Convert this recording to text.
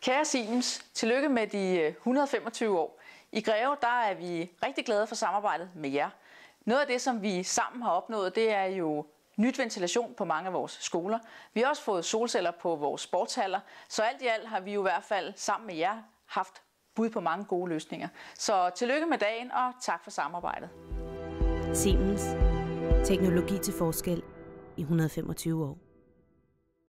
Kære Siemens, tillykke med de 125 år. I Greve der er vi rigtig glade for samarbejdet med jer. Noget af det, som vi sammen har opnået, det er jo nyt ventilation på mange af vores skoler. Vi har også fået solceller på vores sportshaller, så alt i alt har vi jo i hvert fald sammen med jer haft bud på mange gode løsninger. Så tillykke med dagen, og tak for samarbejdet. Siemens. Teknologi til forskel i 125 år.